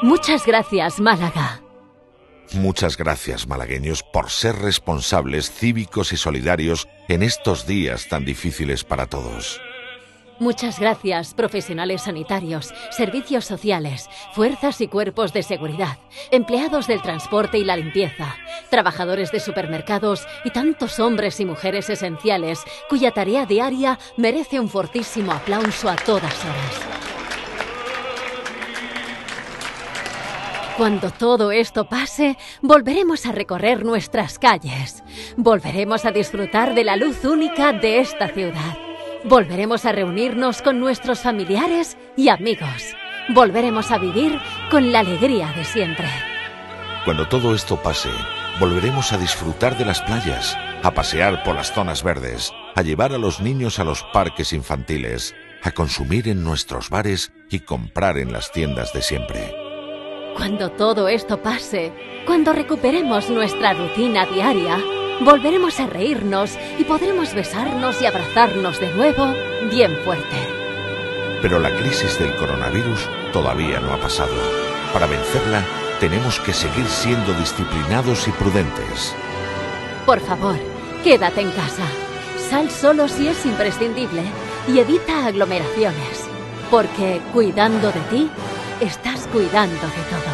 Muchas gracias, Málaga. Muchas gracias, malagueños, por ser responsables, cívicos y solidarios en estos días tan difíciles para todos. Muchas gracias, profesionales sanitarios, servicios sociales, fuerzas y cuerpos de seguridad, empleados del transporte y la limpieza, trabajadores de supermercados y tantos hombres y mujeres esenciales cuya tarea diaria merece un fortísimo aplauso a todas horas. Cuando todo esto pase, volveremos a recorrer nuestras calles. Volveremos a disfrutar de la luz única de esta ciudad. Volveremos a reunirnos con nuestros familiares y amigos. Volveremos a vivir con la alegría de siempre. Cuando todo esto pase, volveremos a disfrutar de las playas, a pasear por las zonas verdes, a llevar a los niños a los parques infantiles, a consumir en nuestros bares y comprar en las tiendas de siempre. Cuando todo esto pase, cuando recuperemos nuestra rutina diaria, volveremos a reírnos y podremos besarnos y abrazarnos de nuevo bien fuerte. Pero la crisis del coronavirus todavía no ha pasado. Para vencerla, tenemos que seguir siendo disciplinados y prudentes. Por favor, quédate en casa. Sal solo si es imprescindible y evita aglomeraciones, porque cuidando de ti, estás cuidando de todos.